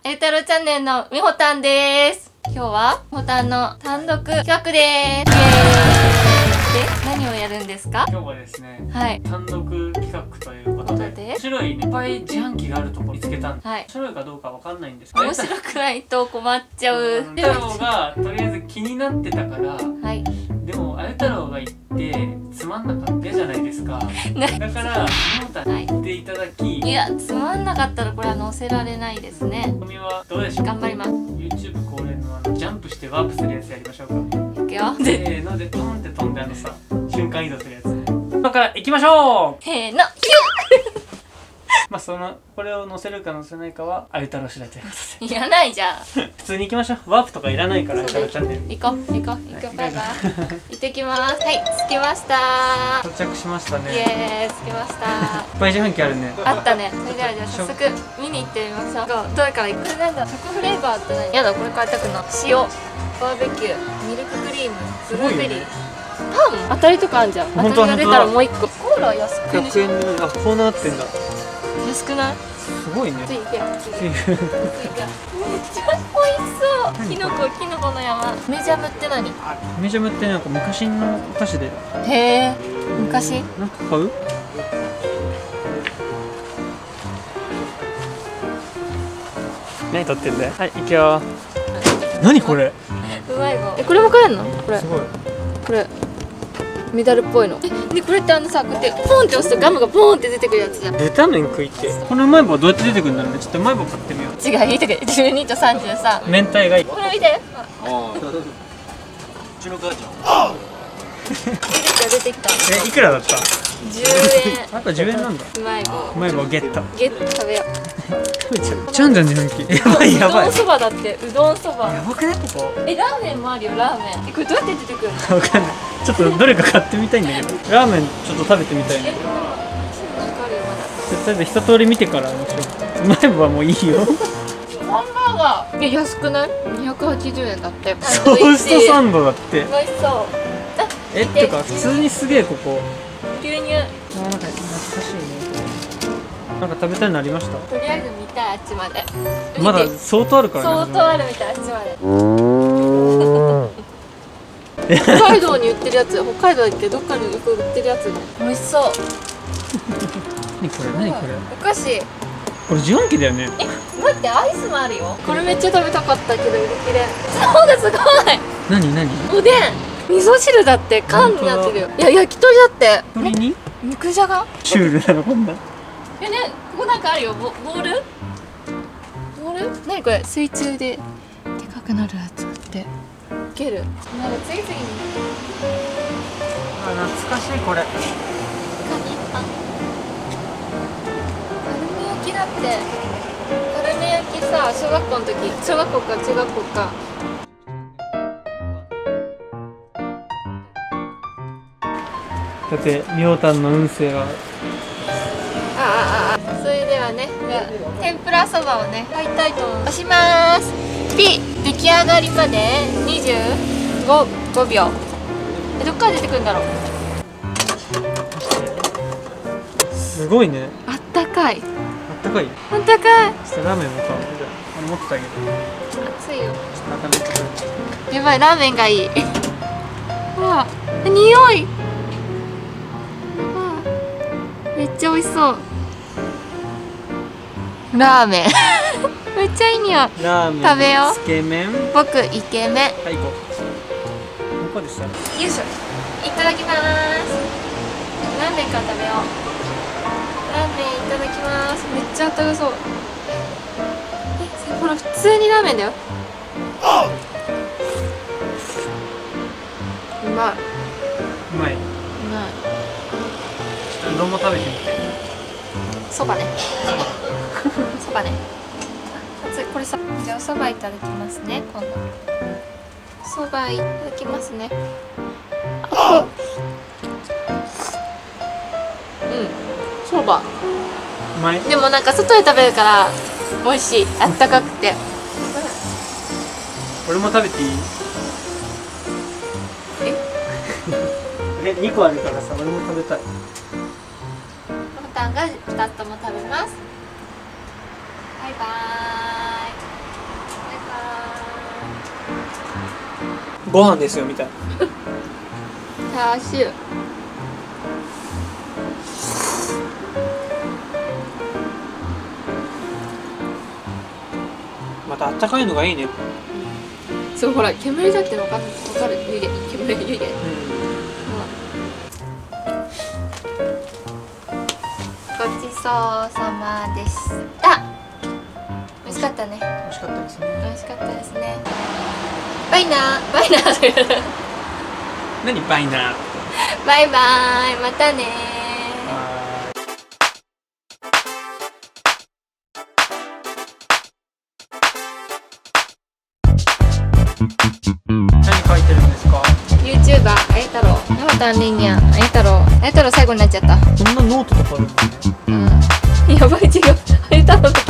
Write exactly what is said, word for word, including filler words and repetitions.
エル太郎チャンネルのみほたんです。今日はみほたんの単独企画でーす。イエーイ。で、何をやるんですか？ 今日はですね、 はい、 単独企画ということで、面白いね、いっぱい自販機があるところ見つけたんで、はい、面白いかどうかわかんないんですけど、 面白くないと困っちゃう。 太郎がとりあえず気になってたから、はい、でもあゆ太郎が行ってつまんなかった嫌じゃないですか。だからみほたんに行っていただき、はい、いやつまんなかったらこれは載せられないですね。 君はどうでしょう？頑張ります。 YouTube 恒例のあのジャンプしてワープするやつやりましょうか。いくよ。せーのでトンって飛んであのさ瞬間移動するやつ、今から行きましょう。 せーのヒュッまあそのこれを載せるか載せないかはあゆ太郎次第ということで、 いらないじゃん普通に行きましょう。ワープとかいらないからあゆ太郎チャンネル行こう行こう行こう。バイバイ行ってきます。はい、着きました。 到着しましたね。 イエーイ、着きました。 いっぱい自販機あるね。 あったね。それではじゃあ早速見に行ってみましょう。どれから行く？なんだ、チョコフレーバーって何？やだ、これ買いたくない。塩、バーベキュー、ミルククリーム、ブルーベリー、パン当たりとかあるじゃん。当たりが出たらもう一個。コーラ安くない？ ひゃくえんで、あ、こうなってんだ。 安くない？ すごいね。 ついてよ。ついてよ。めっちゃ美味しそう。キノコ、キノコの山。メジャムって何？ メジャムってなんか昔のお菓子で。 へえ。昔？ なんか買う？何撮ってんだよ。はい、行くよ。何これ？ うまい棒。え、これも買えるの？これ。 すごい。 これ。メダルっぽいの。え、でこれってあのさ、こうやってポンって押すとガムがボーンって出てくるやつじゃん。 出た麺食いって。このうまい棒はどうやって出てくるんだろうね。ちょっとうまい棒買ってみよう。 違う、いいとかじゅうにとさんじゅうさん。 明太がいい。 これ見て。 ああ。うちの母ちゃん。 出てきた出てきた。 え、いくらだった？ じゅうえん。 やっぱじゅうえんなんだ。 うまい棒。 うまい棒ゲット。 ゲット食べよう。 食べちゃう。ちゃんじゃん自販機。やばいやばい。 うどんそばだって、うどんそば。 やばくねここ。 え、ラーメンもあるよ、ラーメン。え、これどうやって出てくるの？ わかんない。ちょっとどれか買ってみたいんだけど。ラーメンちょっと食べてみたいね。とりあえず一通り見てからにしよう。うまい棒はもういいよ。 ハンバーガー。え、安くない？にひゃくはちじゅうえんだって。 トーストサンドだって。 美味しそう。 え、ってか普通にすげえここ。 牛乳。 あ、なんか懐かしいね。なんか食べたいのありました？ とりあえず見たい、あっちまで。 まだ相当あるからね。 相当あるみたい、あっちまで。北海道に売ってるやつ、北海道行ってどっかによく売ってるやつ。美味しそう。 何これ？何これ？ お菓子。 これ自販機だよね。 え、待って、アイスもあるよ。これめっちゃ食べたかったけど売り切れ。そうだ、すごい。 何何？ おでん。味噌汁だって缶になってるよ。いや、焼き鳥だって。 鳥に？ 肉じゃが？ シュールなのこんな。 えね、ここなんかあるよ。ボボール？ボール？何これ？水中ででかくなるやつって。いける？なんか次々に。 あ、懐かしいこれ。 カニ？あ。カルメ焼きだって。カルメ焼きさ、小学校の時、小学校か中学校か。 だってみほたんの運勢は。 ああああ、それではね、天ぷらそばをね買いたいと思います。押しまーす。ピッ。出来上がりまでにじゅうご、ごびょう。え、どっから出てくるんだろう。 すごいね。 あったかい。 あったかい。 あったかい。 ちょっとラーメンも買おう。じゃあ、あの持っててあげる。 熱いよ。 ちょっと中身くる。 やばい、ラーメンがいい。うわ、匂い。めっちゃ美味しそう。ラーメンめっちゃいい匂い。 ラーメン、 食べよう。 つけ麺。 僕イケメン。 はい、行こう。どこでした？よいしょ。いただきます。ラーメンから食べよう。ラーメンいただきます。めっちゃあったかそう。え、これ普通にラーメンだよ。うまい。 うまい。 うまい。 うどんも食べてみて。 そばね。そばね。あ、これさ、じゃあおそばいただきますね。今度。そばいただきますね。あ、うん。そば。 うまい。 でもなんか外で食べるから美味しい。あったかくて。 俺も食べていい？ え？ え、にこあるからさ、俺も食べたい。 ボタンがふたつとも食べます。バイバーイ。 ご飯ですよみたいな。 チャーシュー。 またあったかいのがいいね。 そうほら煙だっての分かる分かる湯気煙湯気。うん。ごちそうさまでした。美味しかったね。 美味しかったですね。 美味しかったですね。バイナーバイナーという。 何バイナー。 バイバイまたね何書いてるんですか。 ユーチューバー あや太郎山田りんにゃんあや太郎あや太郎最後になっちゃった。 そんなノートとかあるんだね。 うんやばい違うあや太郎